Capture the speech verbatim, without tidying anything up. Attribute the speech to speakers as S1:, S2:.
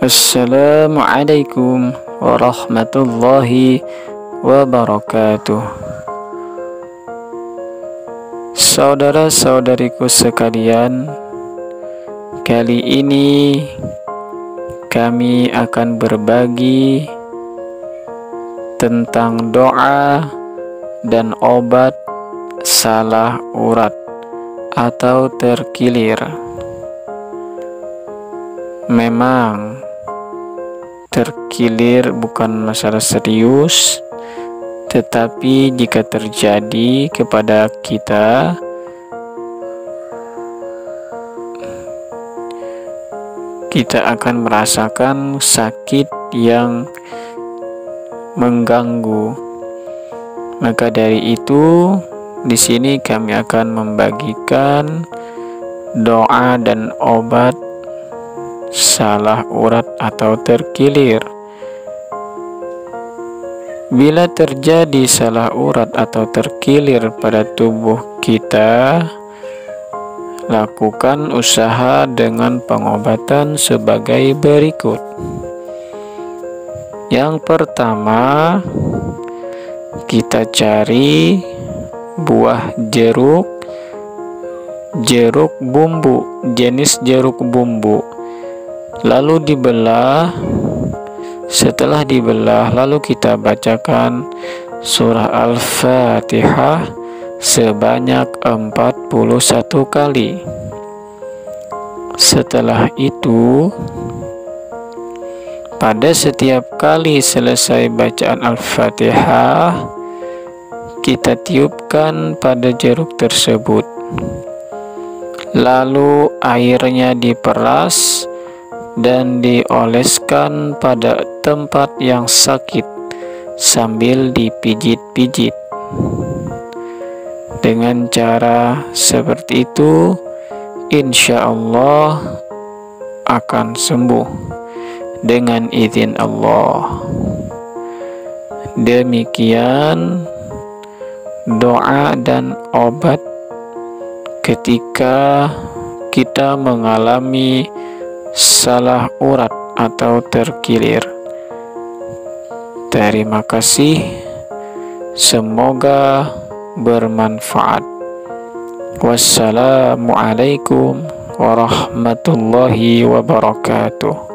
S1: Assalamualaikum warahmatullahi wabarakatuh. Saudara-saudariku sekalian, kali ini kami akan berbagi tentang doa dan obat salah urat atau terkilir. Memang terkilir bukan masalah serius, tetapi jika terjadi kepada kita, kita akan merasakan sakit yang mengganggu. Maka dari itu, di sini kami akan membagikan doa dan obat salah urat atau terkilir. Bila terjadi salah urat atau terkilir pada tubuh kita, lakukan usaha dengan pengobatan sebagai berikut. Yang pertama, kita cari buah jeruk, jeruk bumbu, jenis jeruk bumbu, lalu dibelah. Setelah dibelah, lalu kita bacakan surah Al-Fatihah sebanyak empat puluh satu kali. Setelah itu, pada setiap kali selesai bacaan Al-Fatihah, kita tiupkan pada jeruk tersebut. Lalu airnya diperas dan dioleskan pada tempat yang sakit sambil dipijit-pijit. Dengan cara seperti itu, insya Allah akan sembuh dengan izin Allah. Demikian doa dan obat ketika kita mengalami salah urat atau terkilir. Terima kasih, semoga bermanfaat. Wassalamualaikum warahmatullahi wabarakatuh.